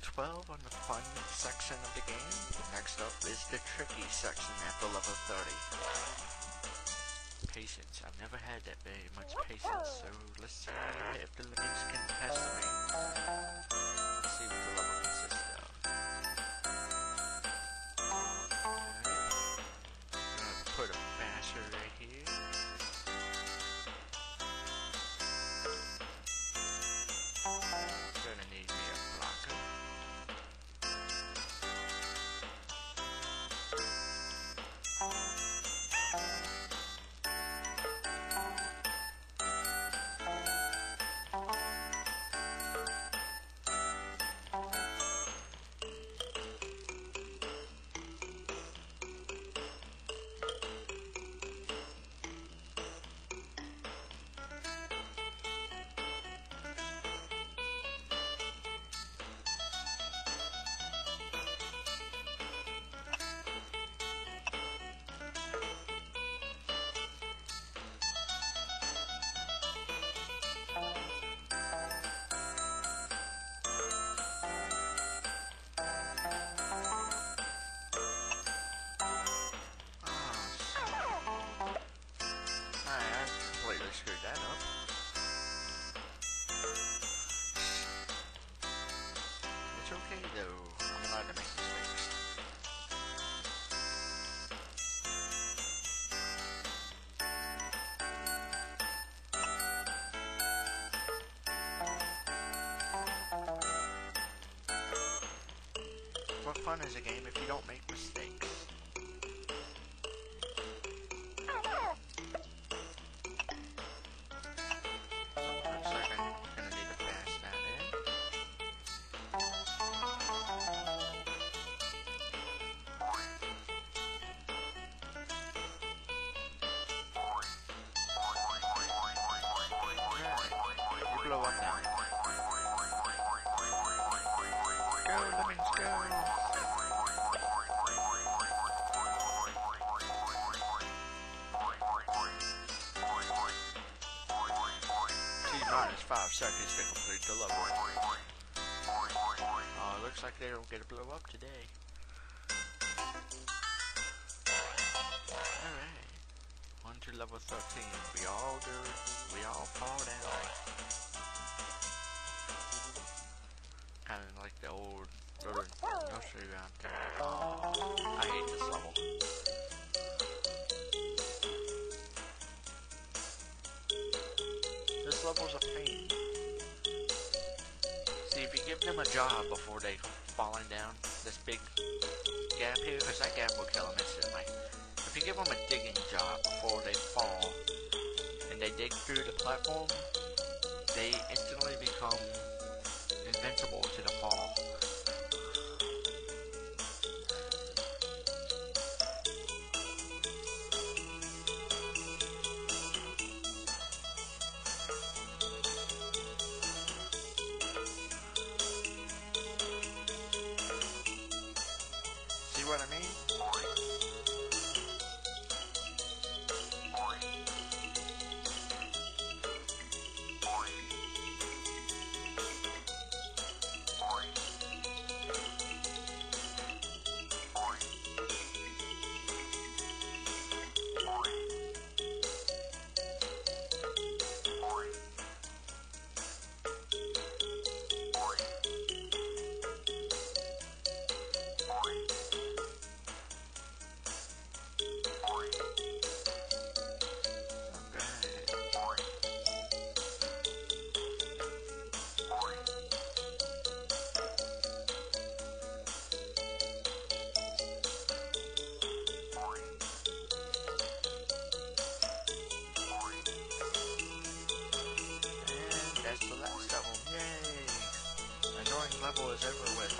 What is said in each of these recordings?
12 on the fun section of the game. Next up is the tricky section after level 30. Patience. I've never had that very much patience, so let's see if the Lemmings can test me. Let's see what the level consists of. I'm gonna put a basher right here. Gonna need me a blocker. Screwed that up. It's okay though, I'm allowed to make mistakes. What fun is a game if you don't make mistakes? Blow up now. Go, Lemmings, go! T-minus 5 seconds to complete the level. Oh, looks like they don't get a blow up today. Alright. On to level 13. We all fall down. Kind of like the old little nursery around there. I hate this level. This level's a pain. See, if you give them a job before they falling down, this big gap here, because that gap will kill them instantly. If you give them a digging job before they fall, and they dig through the platform, they instantly become invincible to the fall. See what I mean? That's the last level. Yay! Annoying level is over with.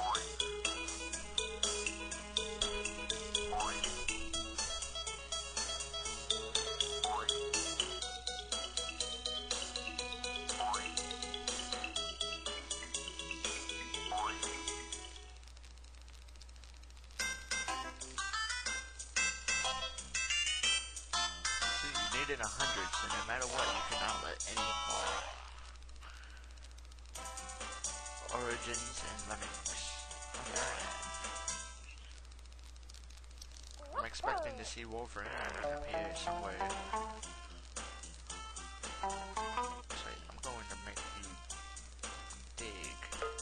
See, you needed 100, so no matter what, you cannot let any fall. Origins and Lemmings. Alright. I'm expecting to see Wolverine up here somewhere. So I'm going to make you dig.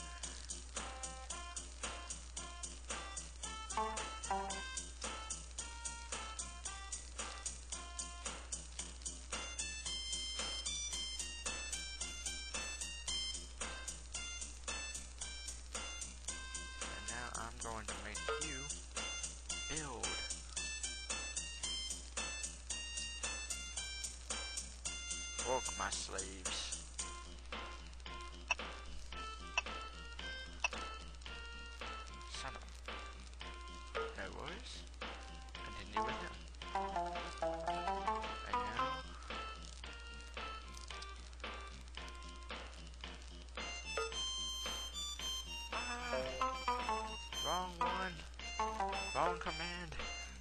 And now I'm going to make you build. Work, my slaves. Son of... No worries. Continue with him. And now... Wrong one. Wrong command.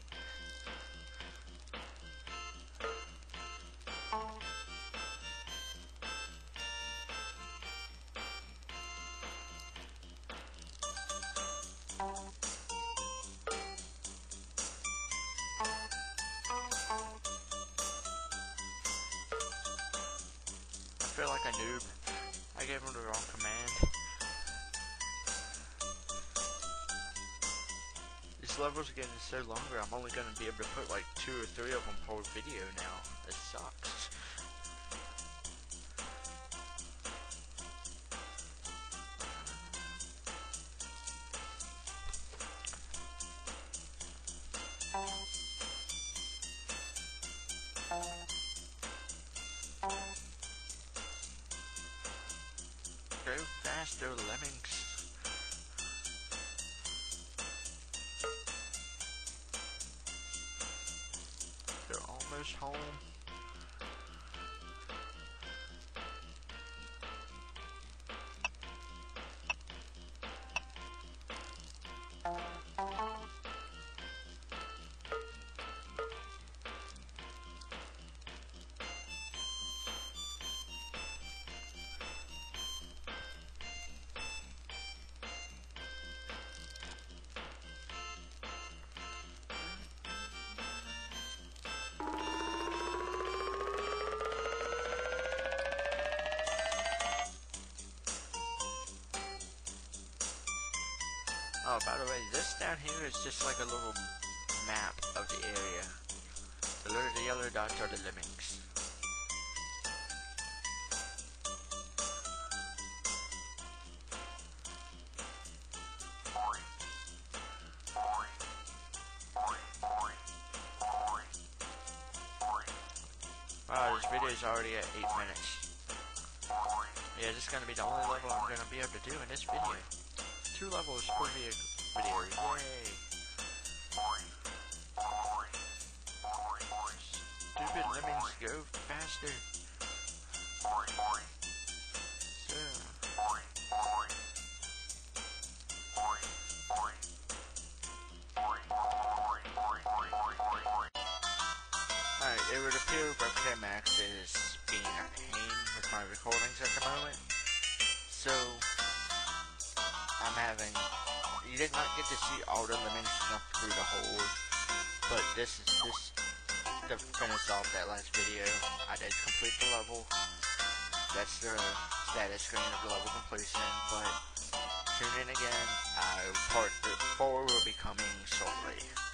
I feel like a noob. I gave him the wrong command. These levels are getting so longer, I'm only going to be able to put like 2 or 3 of them per video now. This sucks. Go faster, Lemmings. They're almost home. Oh, by the way, this down here is just like a little map of the area. The yellow dots are the Lemmings. Wow, this video is already at 8 minutes. Yeah, this is going to be the only level I'm going to be able to do in this video. 2 levels per video. Yay! Stupid Lemmings, go faster. Alright, it would appear Repair Max is being a pain with my recordings at the moment. So, I'm having... You did not get to see all the Lemmings jump through the hole, but this to finish off that last video. I did complete the level. That's the status screen of the level completion, but tune in again. Part 4 will be coming shortly.